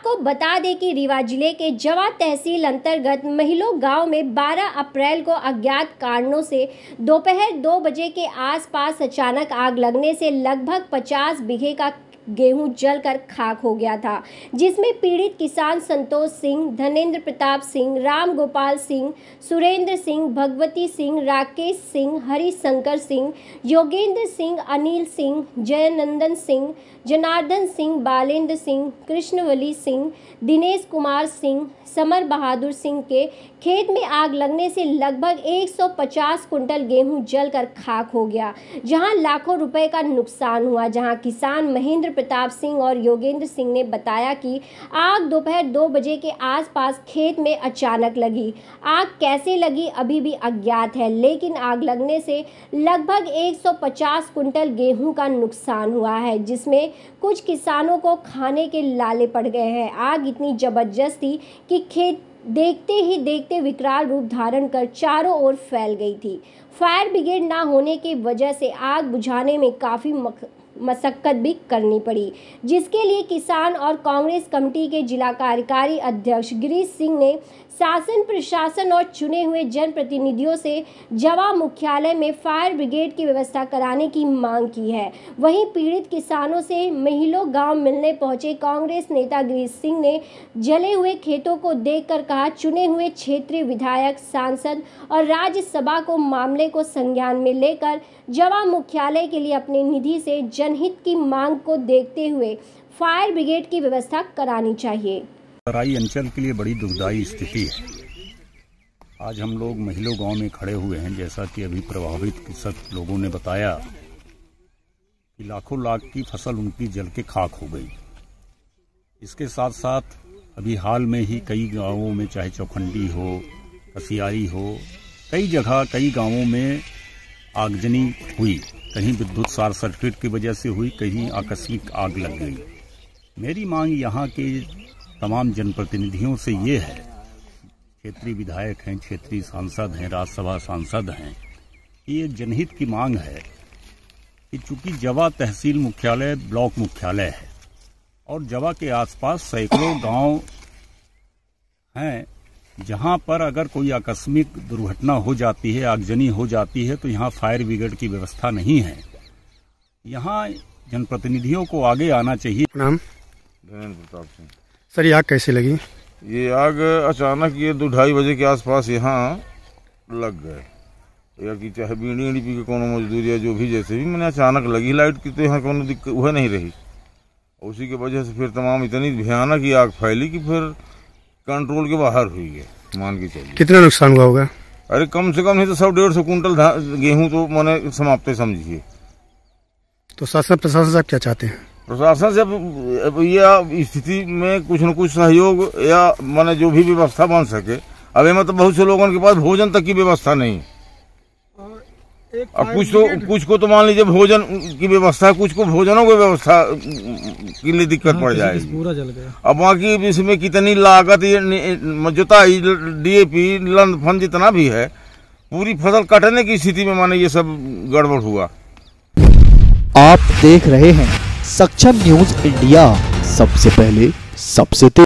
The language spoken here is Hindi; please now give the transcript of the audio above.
आपको बता दें कि रीवा जिले के जवा तहसील अंतर्गत महिलो गांव में 12 अप्रैल को अज्ञात कारणों से दोपहर 2 बजे के आसपास अचानक आग लगने से लगभग 50 बीघे का गेहूं जलकर खाक हो गया था, जिसमें पीड़ित किसान संतोष सिंह, धनेन्द्र प्रताप सिंह, राम गोपाल सिंह, सुरेंद्र सिंह, भगवती सिंह, राकेश सिंह, हरिशंकर सिंह, योगेंद्र सिंह, अनिल सिंह, जयनंदन सिंह, जनार्दन सिंह, बालेंद्र सिंह, कृष्णवली सिंह, दिनेश कुमार सिंह, समर बहादुर सिंह के खेत में आग लगने से लगभग 150 कुंटल गेहूं जलकर खाक हो गया, जहां लाखों रुपए का नुकसान हुआ। जहां किसान महेंद्र प्रताप सिंह और योगेंद्र सिंह ने बताया कि आग दोपहर 2 बजे के आसपास खेत में अचानक लगी। आग कैसे लगी अभी भी अज्ञात है, लेकिन आग लगने से लगभग 150 कुंटल गेहूं का नुकसान हुआ है, जिसमें कुछ किसानों को खाने के लाले पड़ गए हैं। आग इतनी जबरदस्त थी कि खेत देखते ही देखते विकराल रूप धारण कर चारों ओर फैल गई थी। फायर ब्रिगेड ना होने की वजह से आग बुझाने में काफ़ी मशक्कत भी करनी पड़ी, जिसके लिए किसान और कांग्रेस कमेटी के जिला कार्यकारी अध्यक्ष गिरीश सिंह ने शासन, प्रशासन और चुने हुए जनप्रतिनिधियों से जवा मुख्यालय में फायर ब्रिगेड की व्यवस्था कराने की मांग की है। वहीं पीड़ित किसानों से महिलो गांव मिलने पहुंचे कांग्रेस नेता गिरीश सिंह ने जले हुए खेतों को देखकर कहा, चुने हुए क्षेत्रीय विधायक, सांसद और राज्यसभा को मामले को संज्ञान में लेकर जवा मुख्यालय के लिए अपने निधि से जनहित की मांग को देखते हुए फायर ब्रिगेड की व्यवस्था करानी चाहिए। तराई अंचल के लिए बड़ी दुखदायी स्थिति है। आज हम लोग महिलो गांव में खड़े हुए हैं। जैसा कि अभी प्रभावित कृषक लोगों ने बताया कि लाखों लाख की फसल उनकी जल के खाक हो गई। इसके साथ साथ अभी हाल में ही कई गांवों में, चाहे चौखंडी हो, कसियारी हो, कई जगह कई गांवों में आगजनी हुई। कहीं विद्युत शॉर्ट सर्किट की वजह से हुई, कहीं आकस्मिक आग लग गई। मेरी मांग यहाँ के तमाम जनप्रतिनिधियों से ये है, क्षेत्रीय विधायक हैं, क्षेत्रीय सांसद हैं, राज्यसभा सांसद हैं, ये जनहित की मांग है कि चूंकि जवा तहसील मुख्यालय ब्लॉक मुख्यालय है और जवा के आसपास सैकड़ों गांव हैं, जहां पर अगर कोई आकस्मिक दुर्घटना हो जाती है, आगजनी हो जाती है, तो यहाँ फायर ब्रिगेड की व्यवस्था नहीं है। यहाँ जनप्रतिनिधियों को आगे आना चाहिए। नाम? धनेन्द्र प्रताप सिंह। सर, ये आग कैसे लगी? ये आग अचानक ये 2-2:30 बजे के आसपास यहाँ लग गए, या कि चाहे बीड़ी पी के कोनो मजदूरी या जो भी, जैसे भी मैंने अचानक लगी लाइट की, तो यहाँ कोनो दिक्कत वह नहीं रही। उसी की वजह से फिर तमाम इतनी भयानक ये आग फैली कि फिर कंट्रोल के बाहर हुई है, मान के चलिए। कितना नुकसान हुआ होगा? अरे कम से कम नहीं तो 100-150 कुंटल गेहूँ तो मैंने समाप्त समझिए। तो शासन प्रशासन से आप क्या चाहते हैं? प्रशासन से यह स्थिति में कुछ न कुछ सहयोग या माने जो भी व्यवस्था बन सके। अब मतलब बहुत से लोगों के पास भोजन तक की व्यवस्था नहीं। अब कुछ को तो मान लीजिए भोजन की व्यवस्था, कुछ को भोजनों की व्यवस्था के लिए दिक्कत पड़ जाएगी। पूरा जल गया। अब बाकी इसमें कितनी लागत, जुताई, DAP, लंद फंद जितना भी है, पूरी फसल कटने की स्थिति में माने ये सब गड़बड़ हुआ। आप देख रहे हैं सक्षम न्यूज इंडिया, सबसे पहले सबसे तेज।